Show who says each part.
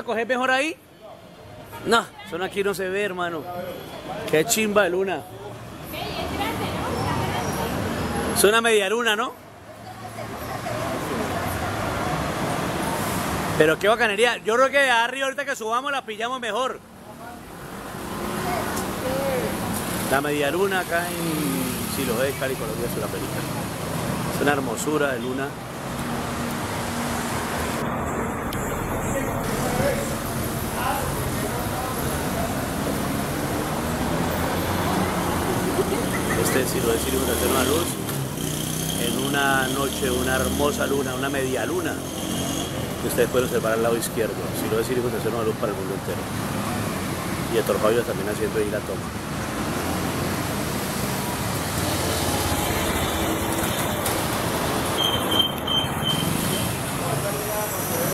Speaker 1: coger mejor ahí? No, son aquí no se ve, hermano. Qué chimba de luna. Es una media luna, ¿no? Pero qué bacanería. Yo creo que arriba ahorita que subamos la pillamos mejor. La media luna acá en Siloé, Cali, Colombia, Sudamérica. Es una hermosura de luna. Este es Siloé, circunstancia de una luz. En una noche, una hermosa luna, una media luna. Que ustedes pueden observar al lado izquierdo. Siloé, circunstancia de una luz para el mundo entero. Y Héctor Fabio también haciendo ahí la toma.